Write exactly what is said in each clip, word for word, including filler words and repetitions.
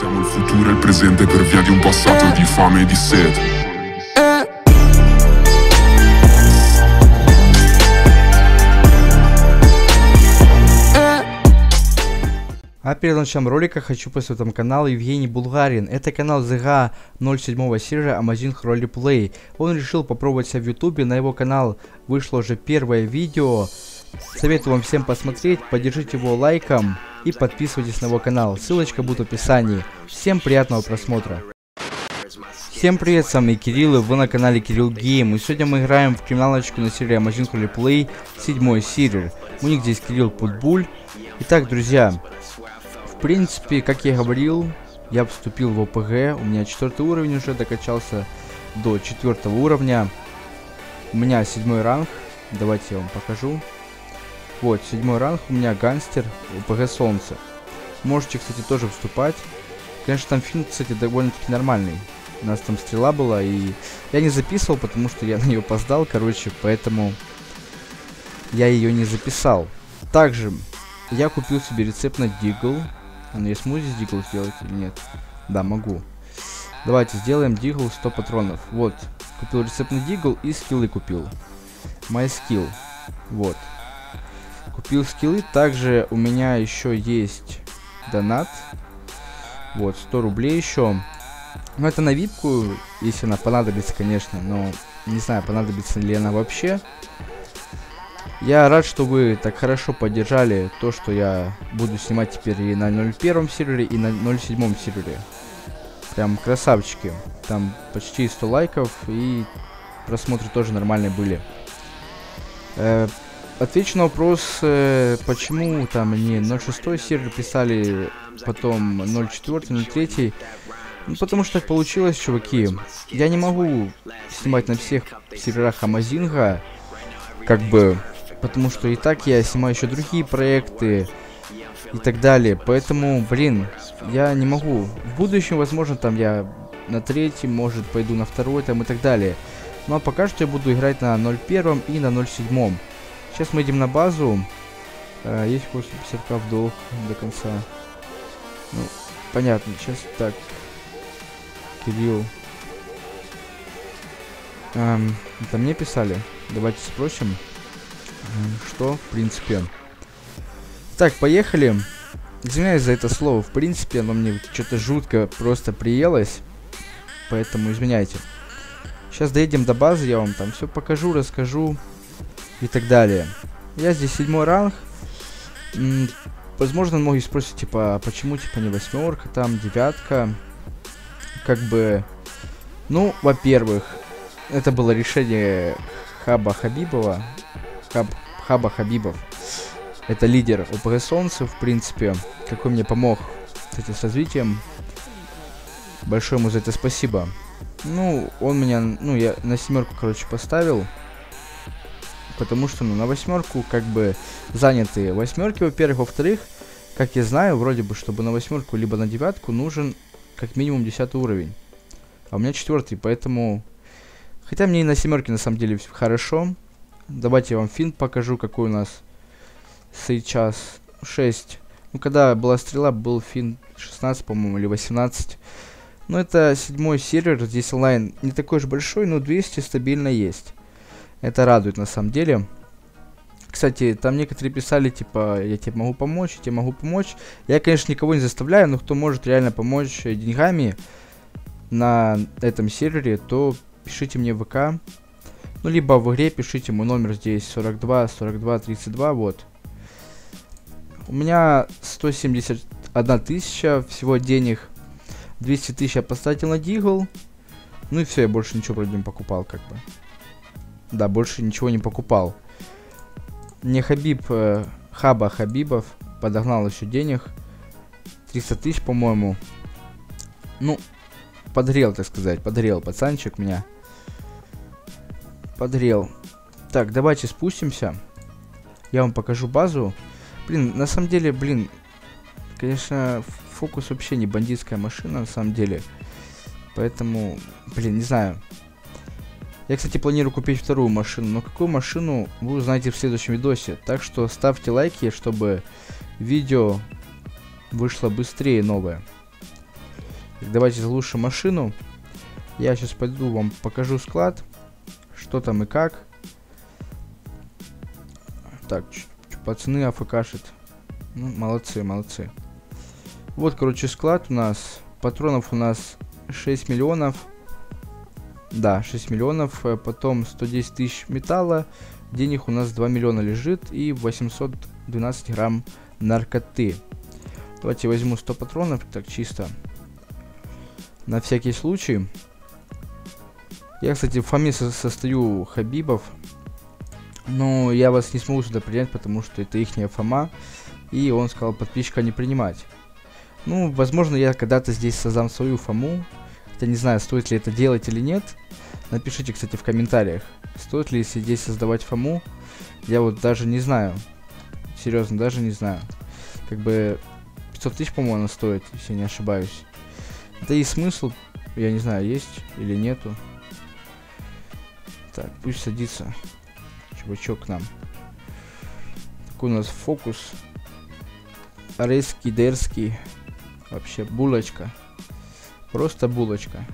Siamo il futuro e il presente per via di un passato di fame e di sete. А перед началом ролика хочу представить вам канал Евгений Булгарин. Это канал ЗГА ноль седьмого сервера Amazing Roleplay. Он решил попробовать себя в ютубе. На его канал вышло уже первое видео. Советую вам всем посмотреть. Поддержите его лайком и подписывайтесь на его канал. Ссылочка будет в описании. Всем приятного просмотра. Всем привет, с вами Кирилл, и вы на канале Кирилл Гейм. И сегодня мы играем в криминалочку на сервере Amazing Roleplay, седьмой сервер. У них здесь Кирилл Путбуль. Итак, друзья, в принципе, как я и говорил, я вступил в ОПГ. У меня четвертый уровень уже докачался до четвертого уровня. У меня седьмой ранг. Давайте я вам покажу. Вот, седьмой ранг, у меня гангстер, ОПГ Солнце. Можете, кстати, тоже вступать. Конечно, там фильм, кстати, довольно-таки нормальный. У нас там стрела была, и я не записывал, потому что я на нее опоздал, короче, поэтому я ее не записал. Также я купил себе рецепт на дигл. А ну я смузи с дигл сделать или нет? Да, могу. Давайте сделаем дигл сто патронов. Вот, купил рецепт на дигл и скиллы купил. My skill. Вот. Купил скиллы. Также у меня еще есть донат. Вот, сто рублей еще. Ну, это на випку, если она понадобится, конечно. Но не знаю, понадобится ли она вообще. Я рад, что вы так хорошо поддержали то, что я буду снимать теперь и на ноль первом сервере, и на ноль седьмом сервере. Прям красавчики. Там почти сто лайков, и просмотры тоже нормальные были. Э, отвечу на вопрос, э, почему там не ноль шестой сервер писали, потом ноль четвёртый, ноль третий. Ну, потому что так получилось, чуваки. Я не могу снимать на всех серверах Амазинга, как бы, потому что и так я снимаю еще другие проекты и так далее. Поэтому, блин, я не могу. В будущем, возможно, там я на третьем, может, пойду на второй, там и так далее. Ну, а пока что я буду играть на ноль первом и на ноль седьмом. Сейчас мы идем на базу. А, есть восемьдесят пятьдесят ка в долг до конца. Ну, понятно. Сейчас так. Кирилл. Эм, это мне писали. Давайте спросим, что, в принципе. Так, поехали. Извиняюсь за это слово. В принципе, оно мне что-то жутко просто приелось. Поэтому извиняйте. Сейчас доедем до базы, я вам там все покажу, расскажу и так далее. Я здесь седьмой ранг. М-м, возможно, многие спросят, типа, почему, типа, не восьмерка, там, девятка. Как бы, ну, во-первых, это было решение Хаба Хабибова. Хаб, Хаба Хабибов. Это лидер ОПГ Солнце, в принципе, какой мне помог, кстати, с развитием. Большое ему за это спасибо. Ну, он меня, ну, я на семерку, короче, поставил. Потому что, ну, на восьмерку, как бы, заняты восьмерки, во-первых. Во-вторых, как я знаю, вроде бы, чтобы на восьмерку либо на девятку нужен как минимум десятый уровень. А у меня четвертый, поэтому... Хотя мне и на семерке на самом деле хорошо. Давайте я вам финт покажу, какой у нас сейчас. шесть. Ну, когда была стрела, был финт шестнадцать, по-моему, или восемнадцать. Ну, это седьмой сервер. Здесь онлайн не такой уж большой, но двести стабильно есть. Это радует на самом деле. Кстати, там некоторые писали, типа, я тебе могу помочь, я тебе могу помочь. Я, конечно, никого не заставляю, но кто может реально помочь деньгами на этом сервере, то пишите мне в ВК. Ну, либо в игре пишите мой номер здесь сорок два сорок два тридцать два, вот. У меня сто семьдесят одна тысяча всего денег. двести тысяч я потратил на дигл. Ну и все, я больше ничего вроде не покупал, как бы. Да, больше ничего не покупал. Мне Хабиб, э, Хаба Хабибов подогнал еще денег. триста тысяч, по-моему. Ну, подгрел, так сказать. Подгрел пацанчик меня. Подгрел. Так, давайте спустимся. Я вам покажу базу. Блин, на самом деле, блин. Конечно, фокус вообще не бандитская машина, на самом деле. Поэтому, блин, не знаю. Я, кстати, планирую купить вторую машину, но какую машину вы узнаете в следующем видосе. Так что ставьте лайки, чтобы видео вышло быстрее новое. Так, давайте заглушим машину. Я сейчас пойду вам покажу склад, что там и как. Так, пацаны АФКшат. Ну, молодцы, молодцы. Вот, короче, склад у нас. Патронов у нас шесть миллионов. Да, шесть миллионов. Потом сто десять тысяч металла. Денег у нас два миллиона лежит. И восемьсот двенадцать грамм наркоты. Давайте возьму сто патронов. Так, чисто. На всякий случай. Я, кстати, в фаме со состою хабибов. Но я вас не смогу сюда принять, потому что это ихняя фома. И он сказал подписчика не принимать. Ну, возможно, я когда-то здесь создам свою фому. Я не знаю, стоит ли это делать или нет. Напишите, кстати, в комментариях, стоит ли здесь создавать фому. Я вот даже не знаю. Серьезно, даже не знаю. Как бы пятьсот тысяч, по-моему, она стоит, если я не ошибаюсь. Да и смысл, я не знаю, есть или нету. Так, пусть садится чувачок к нам. Такой у нас фокус. Арейский, дерский. Вообще булочка. Просто булочка.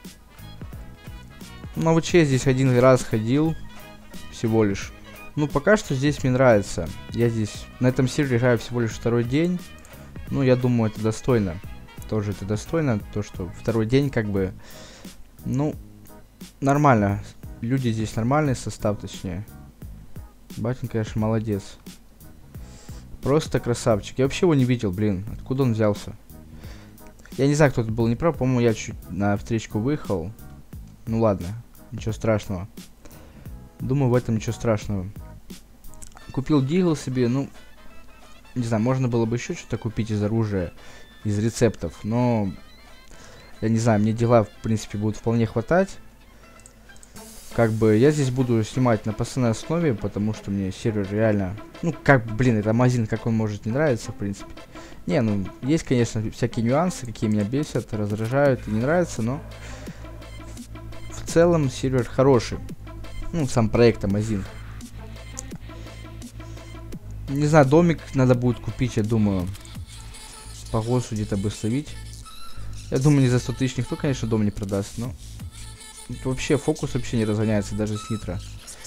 Ну, а вот я здесь один раз ходил. Всего лишь. Ну, пока что здесь мне нравится. Я здесь на этом сервере играю всего лишь второй день. Ну, я думаю, это достойно. Тоже это достойно. То, что второй день как бы... Ну, нормально. Люди здесь нормальный состав, точнее. Батин, конечно, молодец. Просто красавчик. Я вообще его не видел, блин. Откуда он взялся? Я не знаю, кто это был неправ. По-моему, я чуть на встречку выехал. Ну ладно, ничего страшного. Думаю, в этом ничего страшного. Купил дигл себе, ну... Не знаю, можно было бы еще что-то купить из оружия, из рецептов. Но... Я не знаю, мне дела, в принципе, будут вполне хватать. Как бы я здесь буду снимать на постоянной основе, потому что мне сервер реально... Ну, как, блин, это магазин, как он может не нравиться, в принципе. Не, ну, есть, конечно, всякие нюансы, какие меня бесят, раздражают и не нравятся, но... В целом, сервер хороший. Ну, сам проект Amazing. Не знаю, домик надо будет купить, я думаю. По ГОСу где-то бы словить. Я думаю, не за сто тысяч никто, конечно, дом не продаст, но... Вообще, фокус вообще не разгоняется, даже с нитро.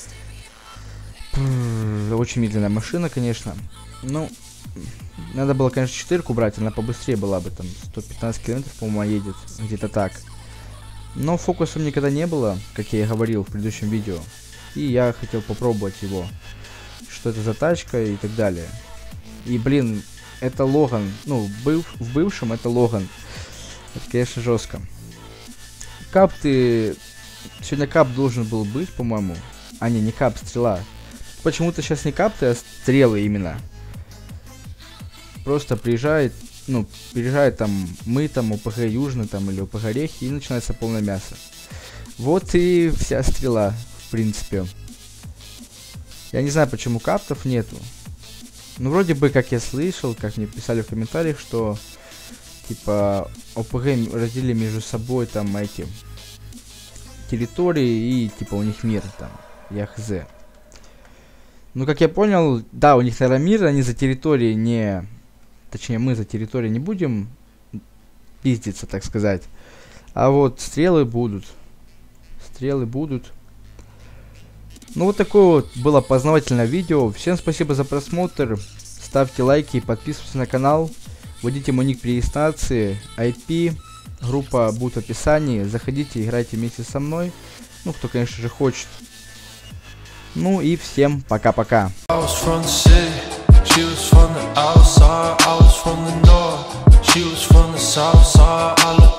Очень медленная машина, конечно. Ну, надо было, конечно, четырку брать, она побыстрее была бы, там, сто пятнадцать километров, по-моему, едет, где-то так. Но фокуса никогда не было, как я и говорил в предыдущем видео. И я хотел попробовать его. Что это за тачка и так далее. И, блин, это Логан. Ну, быв, в бывшем это Логан. Это, конечно, жестко. Кап ты... Сегодня кап должен был быть, по-моему. А, не, не кап, стрела. Почему-то сейчас не кап, а стрелы именно. Просто приезжает, ну, приезжает там мы, там, ОПГ Южный, там, или ОПГ Орехи, и начинается полное мясо. Вот и вся стрела, в принципе. Я не знаю, почему каптов нету. Ну, вроде бы, как я слышал, как мне писали в комментариях, что, типа, ОПГ разделили между собой, там, эти... территории и типа у них мир там, я хз. Ну, как я понял, да, у них, наверное, мир, они за территории не... Точнее, мы за территорией не будем пиздиться, так сказать. А вот стрелы будут. Стрелы будут. Ну, вот такое вот было познавательное видео. Всем спасибо за просмотр. Ставьте лайки, подписывайтесь на канал. Вводите мой ник при регистрации, ай пи. Группа будет в описании. Заходите, играйте вместе со мной. Ну, кто, конечно же, хочет. Ну и всем пока-пока.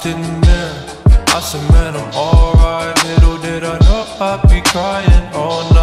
I said, man, I'm alright. Little did I know I'd be crying all night.